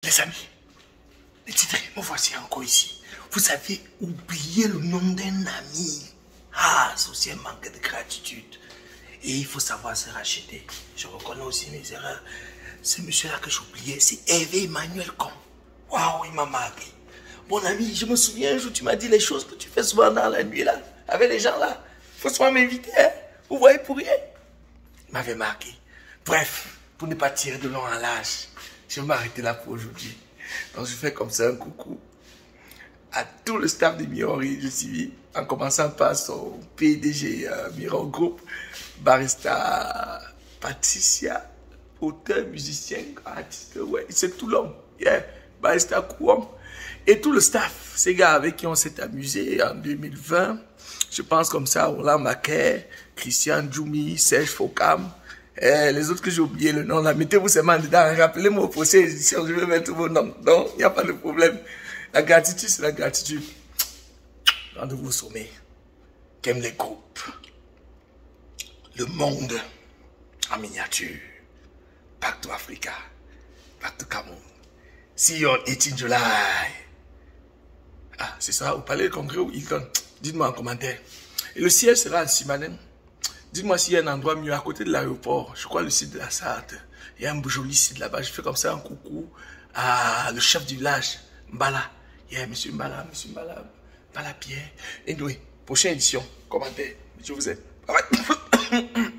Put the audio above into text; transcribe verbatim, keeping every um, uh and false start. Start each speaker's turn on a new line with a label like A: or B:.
A: Les amis, les titres, me voici encore ici. Vous avez oublié le nom d'un ami. Ah, c'est aussi un manque de gratitude. Et il faut savoir se racheter. Je reconnais aussi mes erreurs. Ce monsieur-là que j'oubliais, c'est Hervé Emmanuel Com. Waouh, il m'a marqué. Mon ami, je me souviens un jour, tu m'as dit les choses que tu fais souvent dans la nuit là, avec les gens là. Il faut souvent m'inviter, hein. Vous voyez pour rien. Il m'avait marqué. Bref, pour ne pas tirer de long en large, je vais m'arrêter là pour aujourd'hui. Donc je fais comme ça un coucou à tout le staff de Mirory de Civi, en commençant par son P D G euh, Miro Group, barista Patricia, auteur, musicien, artiste, ouais, c'est tout l'homme, yeah, barista Kouam, et tout le staff, ces gars avec qui on s'est amusé en deux mille vingt, je pense comme ça, Roland Maquet, Christian Djoumi, Serge Fokam, et les autres que j'ai oublié le nom là, mettez-vous seulement dedans, rappelez-moi au procès édition, je vais mettre vos noms, donc il n'y a pas de problème. La gratitude, c'est la gratitude. Rendez-vous au sommet. Qu'aiment les groupes. Le monde en miniature. Back to Africa. Back to Cameroun. See you on eighteenth July. Ah, c'est ça, au palais du congrès ou Hilton. Dites-moi en commentaire. Et le ciel sera en Simanen. Dites-moi s'il y a un endroit mieux à côté de l'aéroport. Je crois le site de la Sarthe. Il y a un joli site là-bas. Je fais comme ça un coucou à le chef du village, Mbala. Yeah, monsieur Mbala, monsieur Mbala, Mbala Pierre. Et anyway, prochaine édition, commentaire. Je vous aime. Bye bye.